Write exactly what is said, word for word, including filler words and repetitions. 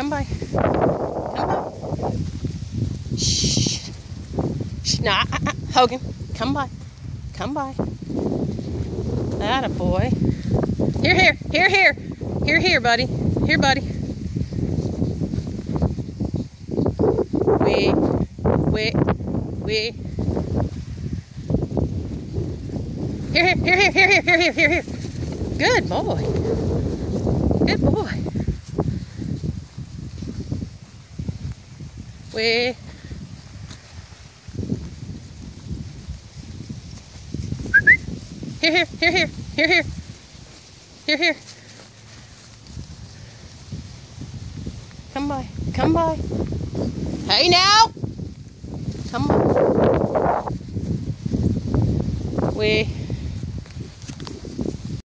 Come by. Come by. Shh. Shh. No, uh, uh, Hogan. Come by. Come by. Atta boy. Here, here. Here, here. Here, here, buddy. Here, buddy. Wee. Wee. Wee. Here, here, here, here, here, here, here, here, here. Good boy. Good boy. Wee. Here, here, here, here, here, here. Here, here. Come by. Come by. Hey now. Come on. Wee.